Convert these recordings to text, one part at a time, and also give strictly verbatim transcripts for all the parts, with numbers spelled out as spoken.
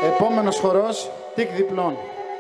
Επόμενος χορός, τικ διπλών.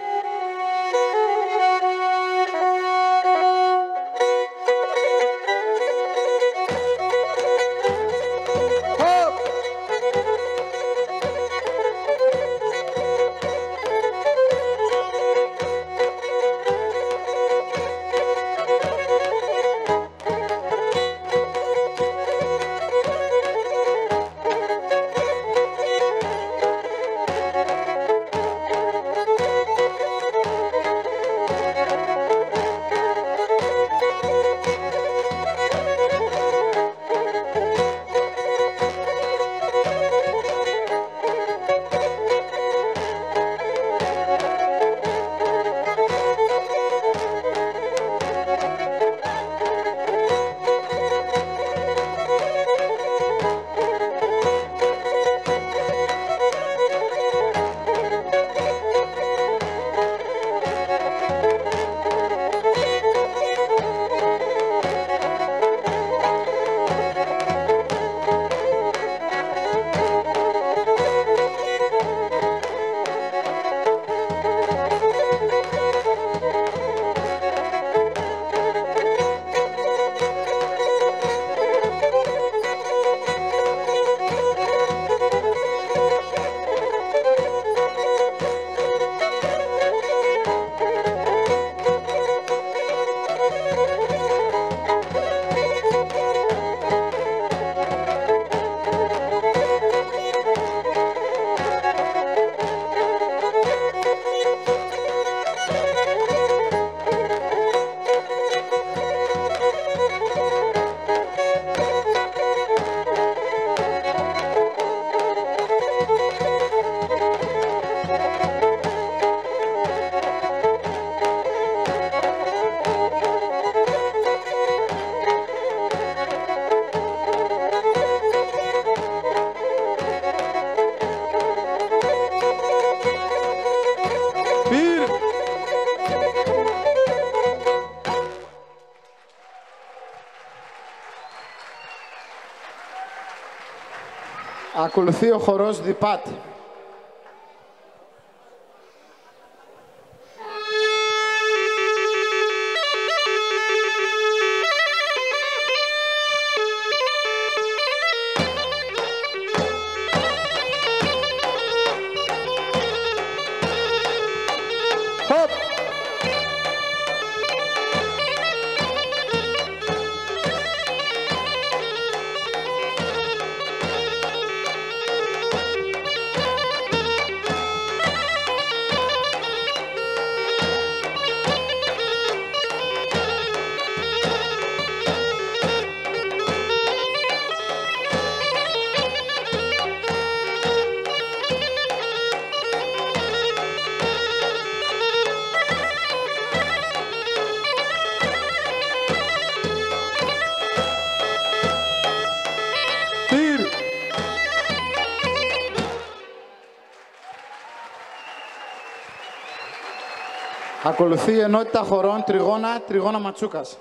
Ακολουθεί ο χορός διπάτ. Ακολουθεί η ενότητα χορών τριγώνα, τριγώνα ματσούκας.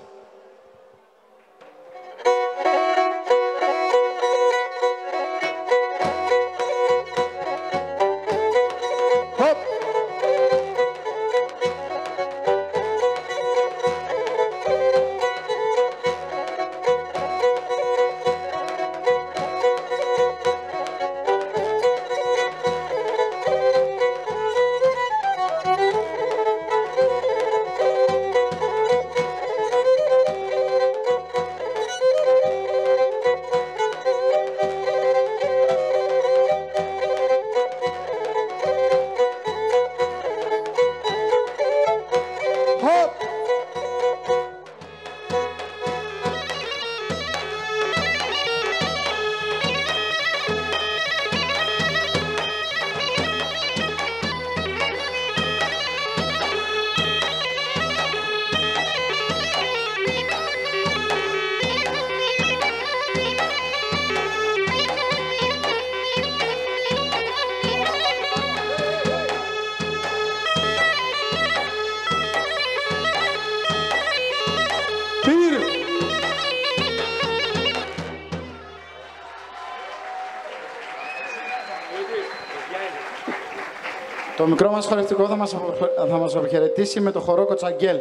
Το μικρό μας χορευτικό θα μας, θα μας αποχαιρετήσει με το χορό Κοτσαγγέλ.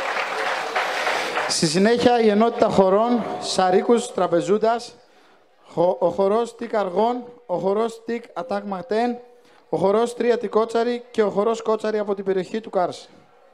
Στη συνέχεια η ενότητα χορών Σαρίκους Τραπεζούντας, Ο χορός Τικ Αργών, ο χορός Τικ Ατάκ Ματέν, ο χορός Τρία Τικότσαρη και ο χορός Κότσαρη από την περιοχή του Κάρση.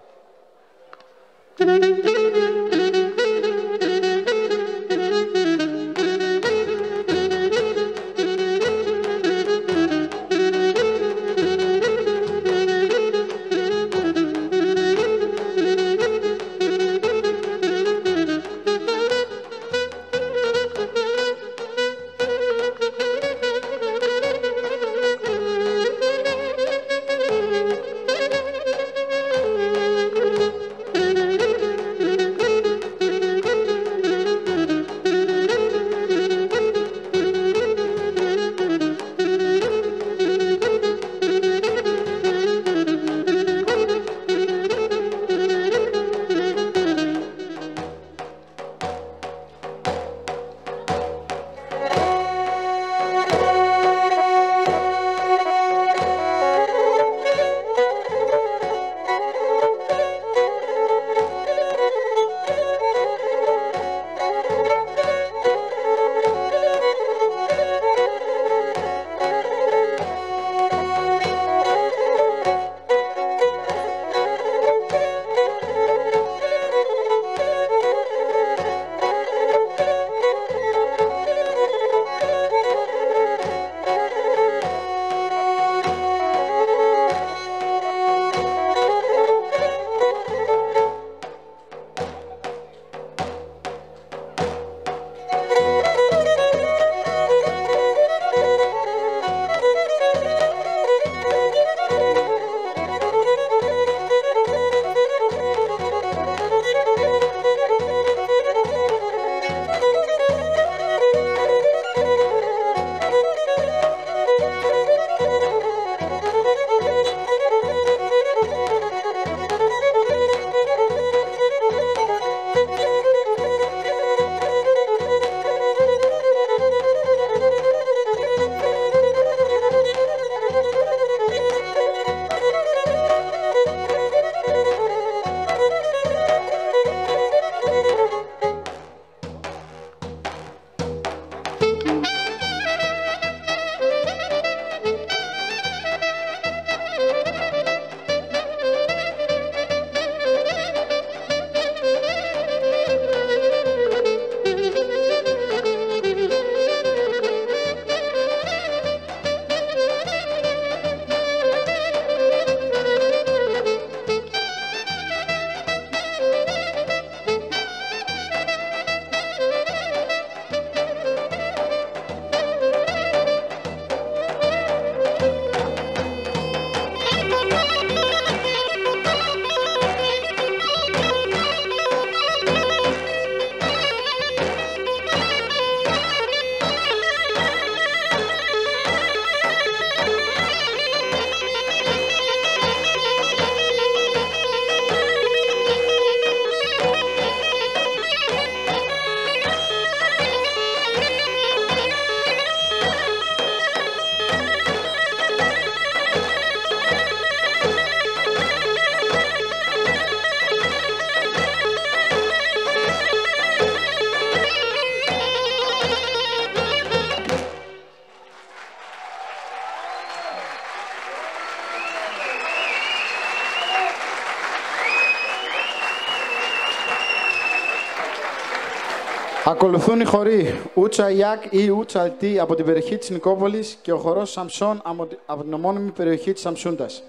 Ακολουθούν οι χοροί Ούτσα Ιάκ ή Ούτσα Αλτή από την περιοχή της Νικόπολης και ο χορός Σαμσόν από την ομώνυμη περιοχή της Σαμσούντας.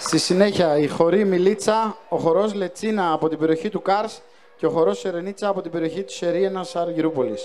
Στη συνέχεια η χορή Μιλίτσα, ο χορός Λετσίνα από την περιοχή του Κάρς και ο χορός Σερενίτσα από την περιοχή της Σερίενας Αργυρούπολης.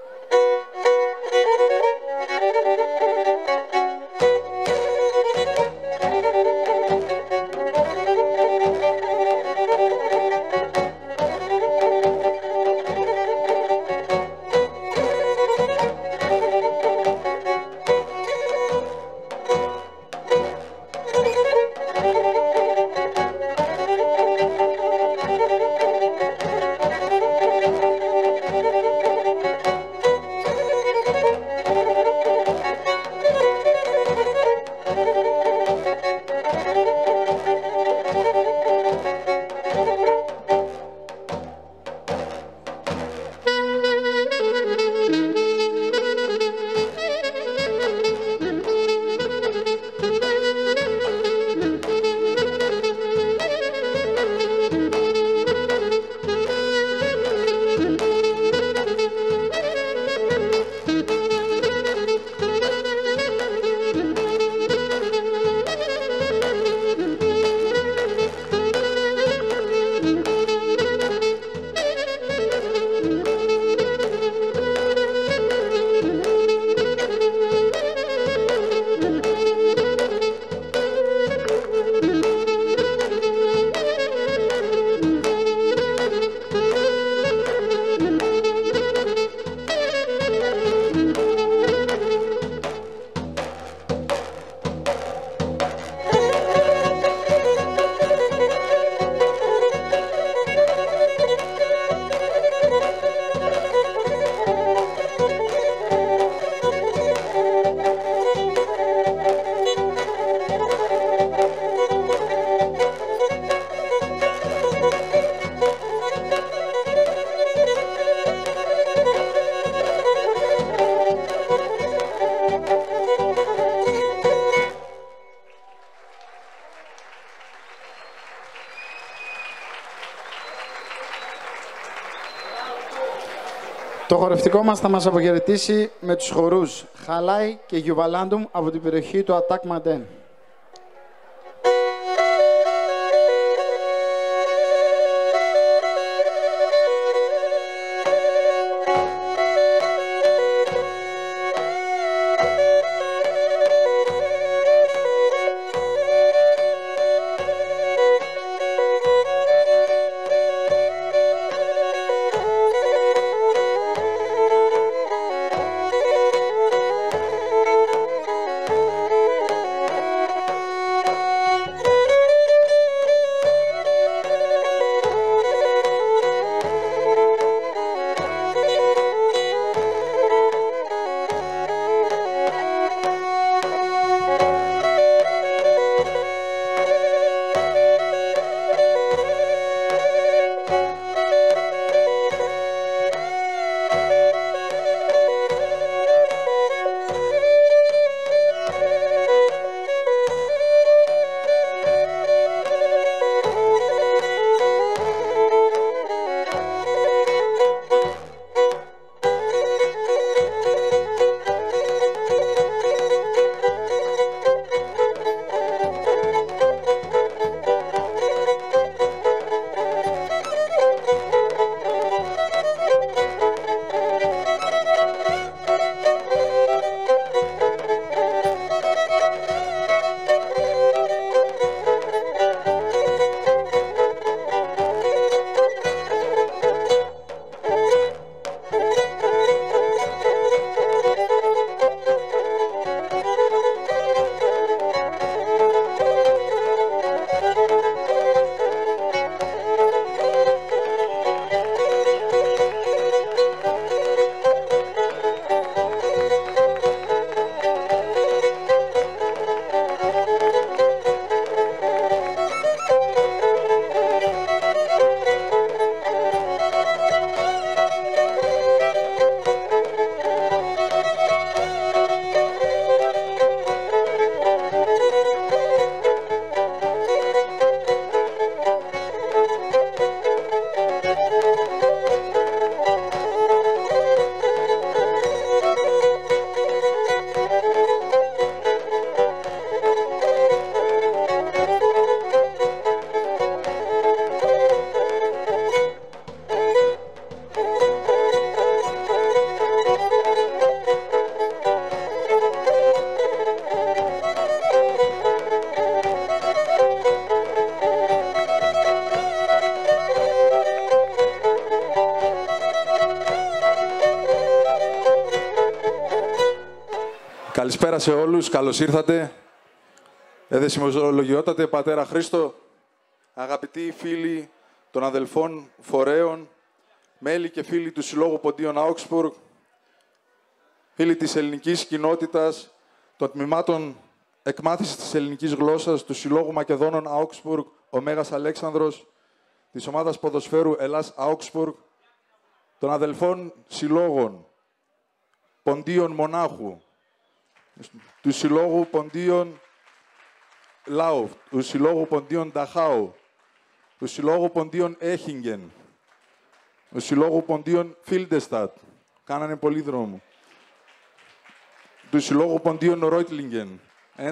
Το χορευτικό μας θα μας αποχαιρετήσει με τους χορούς Χαλάι και Γιουβαλάντουμ από την περιοχή του Ατάκ Μαντέν. Καλησπέρα σε όλους, καλώς ήρθατε. Εδεσιμολογιότατε Πατέρα Χρήστο, αγαπητοί φίλοι των αδελφών φορέων, μέλη και φίλοι του Συλλόγου Ποντίων Augsburg, φίλοι της ελληνικής κοινότητας, των τμήματων εκμάθησης της ελληνικής γλώσσας, του Συλλόγου Μακεδόνων Augsburg, ο Μέγας Αλέξανδρος, της ομάδας ποδοσφαίρου Ελλάς Augsburg, των αδελφών συλλόγων Ποντίων Μονάχου, του Συλλόγου Ποντίων Λάου, του Συλλόγου Ποντίων Νταχάου, του Συλλόγου Ποντίων Έχιγγεν, του Συλλόγου Ποντίων Φίλντεστατ, κάνανε πολύ δρόμο, του Συλλόγου Ποντίων Ρόιτλιγγεν. Ε,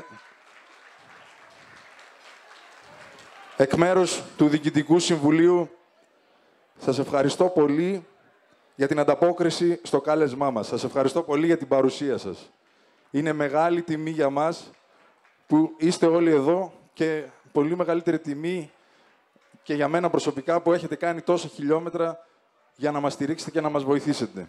εκ μέρους του Διοικητικού Συμβουλίου, σας ευχαριστώ πολύ για την ανταπόκριση στο κάλεσμά μας. Σας ευχαριστώ πολύ για την παρουσία σας. Είναι μεγάλη τιμή για μας που είστε όλοι εδώ και πολύ μεγαλύτερη τιμή και για μένα προσωπικά που έχετε κάνει τόσα χιλιόμετρα για να μας στηρίξετε και να μας βοηθήσετε.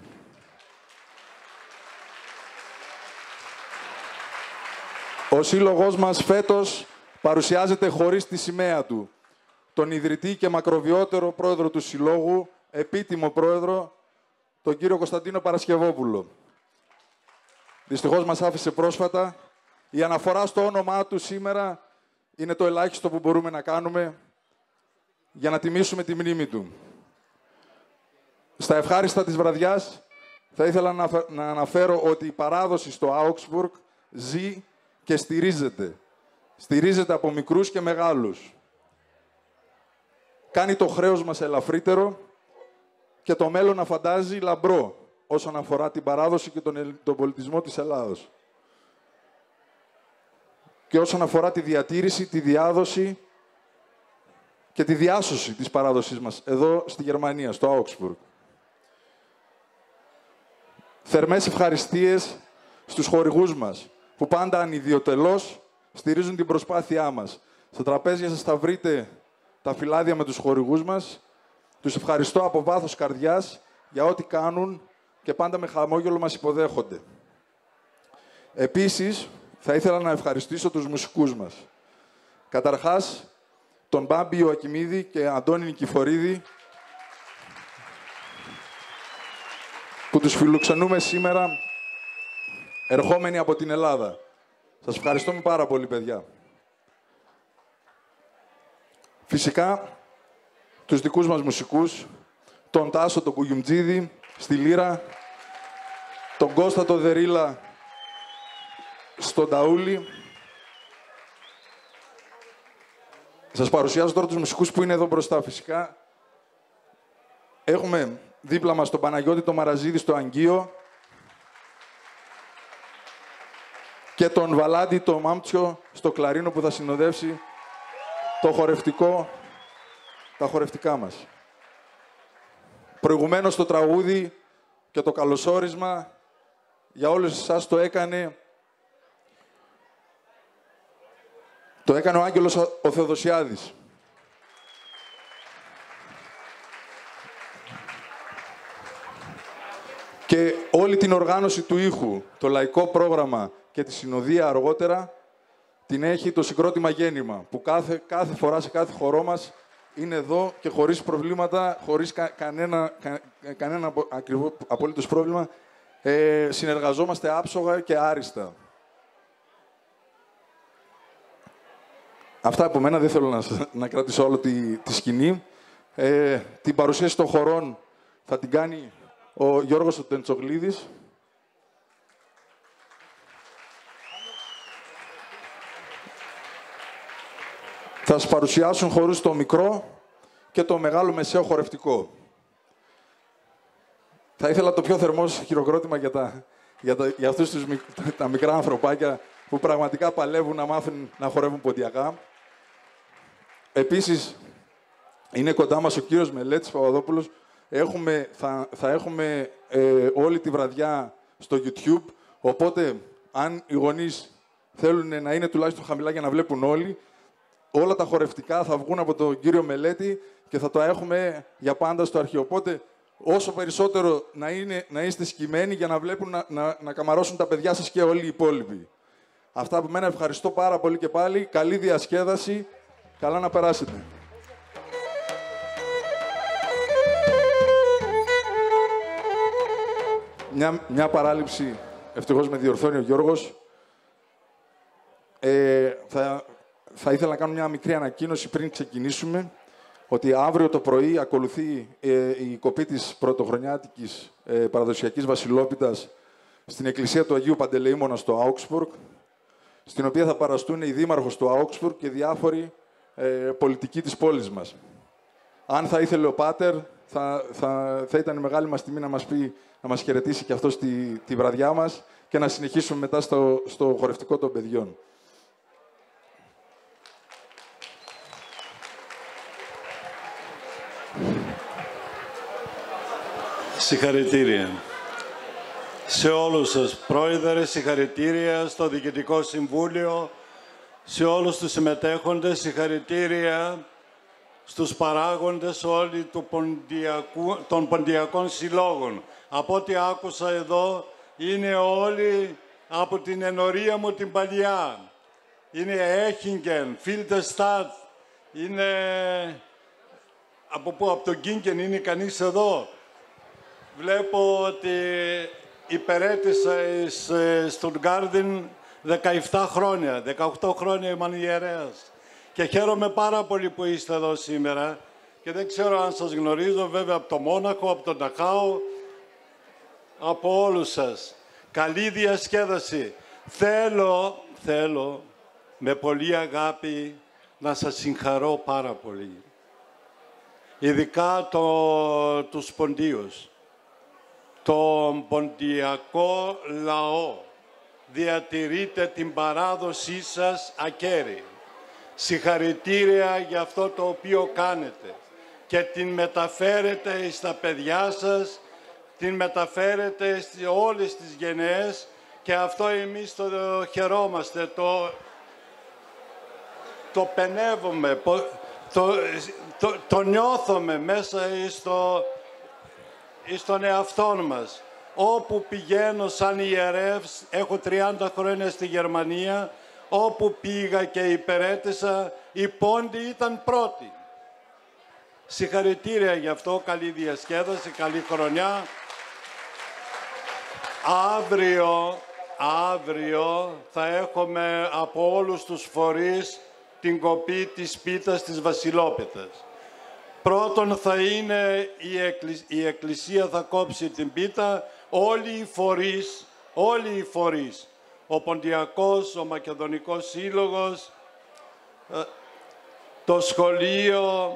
Ο σύλλογος μας φέτος παρουσιάζεται χωρίς τη σημαία του. Τον ιδρυτή και μακροβιότερο πρόεδρο του Συλλόγου, επίτιμο πρόεδρο, τον κύριο Κωνσταντίνο Παρασκευόπουλο. Δυστυχώς μας άφησε πρόσφατα. Η αναφορά στο όνομά του σήμερα είναι το ελάχιστο που μπορούμε να κάνουμε για να τιμήσουμε τη μνήμη του. Στα ευχάριστα της βραδιάς θα ήθελα να αναφέρω ότι η παράδοση στο Augsburg ζει και στηρίζεται. Στηρίζεται από μικρούς και μεγάλους. Κάνει το χρέος μας ελαφρύτερο και το μέλλον να φαντάζει λαμπρό όσον αφορά την παράδοση και τον, τον πολιτισμό της Ελλάδος. Και όσον αφορά τη διατήρηση, τη διάδοση και τη διάσωση της παράδοσης μας εδώ στη Γερμανία, στο Augsburg. Θερμές ευχαριστίες στους χορηγούς μας, που πάντα ανιδιοτελώς στηρίζουν την προσπάθειά μας. Στα τραπέζια σας θα βρείτε τα φυλάδια με τους χορηγούς μας. Τους ευχαριστώ από βάθος καρδιάς για ό,τι κάνουν και πάντα με χαμόγελο μας υποδέχονται. Επίσης, θα ήθελα να ευχαριστήσω τους μουσικούς μας. Καταρχάς, τον Μπάμπη Ιωακιμίδη και Αντώνη Νικηφορίδη, που τους φιλοξενούμε σήμερα, ερχόμενοι από την Ελλάδα. Σας ευχαριστούμε πάρα πολύ, παιδιά. Φυσικά, τους δικούς μας μουσικούς, τον Τάσο, τον Κουγιουμτζίδη, στη λύρα, τον Κώστα, τον Δερίλα, στον Ταούλη. Σας παρουσιάζω τώρα τους μουσικούς που είναι εδώ μπροστά. Φυσικά, έχουμε δίπλα μας τον Παναγιώτη, τον Μαραζίδη, στο Αγγείο, και τον Βαλάντι, τον Μάμτσιο, στο κλαρίνο, που θα συνοδεύσει το χορευτικό, τα χορευτικά μας. Προηγουμένως το τραγούδι και το καλωσόρισμα για όλους εσάς το έκανε το έκανε ο Άγγελος ο Θεοδοσιάδης. Και όλη την οργάνωση του ήχου, το λαϊκό πρόγραμμα και τη συνοδεία αργότερα, την έχει το συγκρότημα Γέννημα, που κάθε, κάθε φορά σε κάθε χορό μας είναι εδώ και χωρίς προβλήματα, χωρίς κα, κανένα, κα, κανένα ακριβό, απολύτως πρόβλημα, ε, συνεργαζόμαστε άψογα και άριστα. Αυτά από μένα, δεν θέλω να, να κρατήσω όλο τη, τη σκηνή. Ε, την παρουσίαση των χορών θα την κάνει ο Γιώργος ο Τεντσογλίδης. Θα σας παρουσιάσουν χορούς το μικρό και το μεγάλο μεσαίο χορευτικό. Θα ήθελα το πιο θερμό χειροκρότημα για, τα, για, τα, για αυτούς τους, τα μικρά ανθρωπάκια που πραγματικά παλεύουν να μάθουν να χορεύουν ποντιακά. Επίσης, είναι κοντά μας ο κύριος Μελέτης Παπαδόπουλος. Έχουμε, θα, θα έχουμε ε, όλη τη βραδιά στο YouTube, οπότε αν οι γονείς θέλουν να είναι τουλάχιστον χαμηλά για να βλέπουν όλοι, όλα τα χορευτικά θα βγουν από τον κύριο Μελέτη και θα το έχουμε για πάντα στο αρχείο. Οπότε, όσο περισσότερο να, είναι, να είστε σκυμμένοι για να βλέπουν να, να, να καμαρώσουν τα παιδιά σας και όλοι οι υπόλοιποι. Αυτά από μένα, ευχαριστώ πάρα πολύ και πάλι. Καλή διασκέδαση. Καλά να περάσετε. Μια, μια παράληψη, ευτυχώς με διορθώνει ο Γιώργος. Ε, θα, θα ήθελα να κάνω μια μικρή ανακοίνωση πριν ξεκινήσουμε, ότι αύριο το πρωί ακολουθεί ε, η κοπή της πρωτοχρονιάτικης ε, παραδοσιακής βασιλόπιτας στην εκκλησία του Αγίου Παντελεήμωνα στο Augsburg, στην οποία θα παραστούν η δήμαρχος του Augsburg και διάφοροι ε, πολιτικοί της πόλης μας. Αν θα ήθελε ο Πάτερ, θα, θα, θα ήταν μεγάλη μας τιμή να μας πει, να μας χαιρετήσει και αυτό τη, τη βραδιά μας και να συνεχίσουμε μετά στο, στο χορευτικό των παιδιών. Συγχαρητήρια σε όλους σας, πρόεδρε, συγχαρητήρια στο Διοικητικό Συμβούλιο, σε όλους τους συμμετέχοντες, συγχαρητήρια στους παράγοντες όλοι του ποντιακού, των ποντιακών συλλόγων. Από ό,τι άκουσα εδώ, είναι όλοι από την ενορία μου την παλιά. Είναι Έχιγκεν, Φίλτεστατ, είναι... Από πού, από τον Γκίνκεν είναι κανείς εδώ. Βλέπω ότι υπερέτησα στον Γκάρντιν δεκαεπτά χρόνια, δεκαοκτώ χρόνια ήμουν ιερέας. Και χαίρομαι πάρα πολύ που είστε εδώ σήμερα. Και δεν ξέρω αν σας γνωρίζω, βέβαια, από το Μόναχο, από τον Νταχάο, από όλους σας. Καλή διασκέδαση. Θέλω, θέλω, με πολύ αγάπη, να σας συγχαρώ πάρα πολύ. Ειδικά το, τους ποντίους. Τον ποντιακό λαό. Διατηρείτε την παράδοσή σας ακέραιη. Συγχαρητήρια για αυτό το οποίο κάνετε και την μεταφέρετε στα παιδιά σας, την μεταφέρετε σε όλες τις γενναίες και αυτό εμείς το χαιρόμαστε, το, το πενεύουμε, το, το, το νιώθουμε μέσα στο, στον εαυτό μας. Όπου πηγαίνω σαν ιερεύς, έχω τριάντα χρόνια στη Γερμανία, όπου πήγα και υπερέτησα, οι πόντοι ήταν πρώτοι. Συγχαρητήρια γι' αυτό, καλή διασκέδαση, καλή χρονιά. Αύριο, αύριο θα έχουμε από όλους τους φορείς την κοπή της πίτας της Βασιλόπιτας. Πρώτον θα είναι η, εκκλη... η Εκκλησία θα κόψει την πίτα, όλοι οι φορείς, όλοι οι φορείς, ο Ποντιακός, ο Μακεδονικός Σύλλογος, το σχολείο,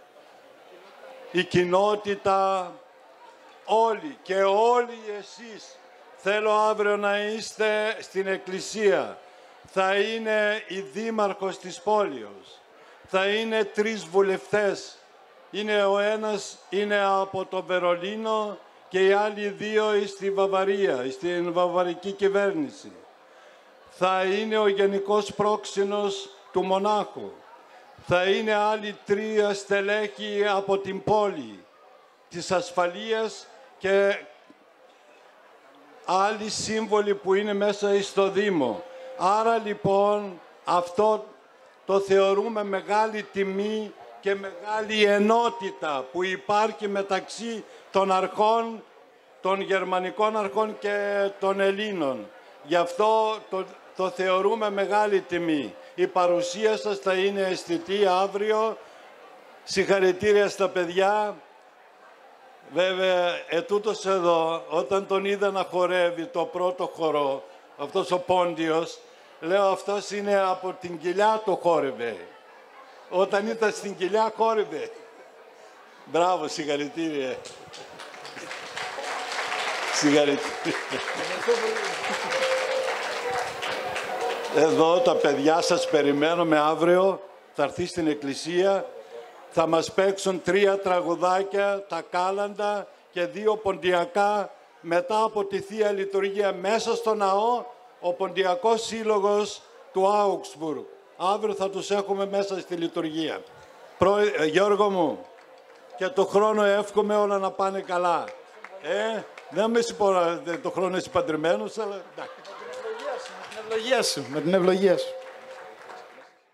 η κοινότητα, όλοι και όλοι εσείς. Θέλω αύριο να είστε στην Εκκλησία. Θα είναι η δήμαρχος της πόλης. Θα είναι τρεις βουλευτές. Είναι ο ένας είναι από το Βερολίνο και οι άλλοι δύο στη Βαβαρία, στην βαβαρική κυβέρνηση. Θα είναι ο Γενικός Πρόξενος του Μονάχου. Θα είναι άλλοι τρία στελέχη από την πόλη της ασφαλείας και άλλοι σύμβολοι που είναι μέσα στο Δήμο. Άρα λοιπόν αυτό το θεωρούμε μεγάλη τιμή και μεγάλη ενότητα που υπάρχει μεταξύ των αρχών, των γερμανικών αρχών και των Ελλήνων. Γι' αυτό το, το θεωρούμε μεγάλη τιμή. Η παρουσία σας θα είναι αισθητή αύριο. Συγχαρητήρια στα παιδιά. Βέβαια, ετούτος εδώ, όταν τον είδα να χορεύει το πρώτο χορό, αυτός ο Πόντιος, λέω αυτός είναι από την Κοιλιά το χόρευε. Όταν ήταν στην Κοιλιά χόρευε. Μπράβο, συγχαρητήρια. Συγχαρητήρια. Εδώ τα παιδιά σας περιμένουμε αύριο, θα έρθει στην εκκλησία, θα μας παίξουν τρία τραγουδάκια, τα κάλαντα και δύο ποντιακά μετά από τη Θεία Λειτουργία μέσα στο ναό, ο Ποντιακός Σύλλογος του Augsburg. Αύριο θα τους έχουμε μέσα στη λειτουργία. Προ... Γιώργο μου, και το χρόνο εύχομαι όλα να πάνε καλά. Ε, δεν με συγχωρείτε, το χρόνο είσαι παντρεμένος, αλλά εντάξει. Με την ευλογία σου, με την ευλογία σου.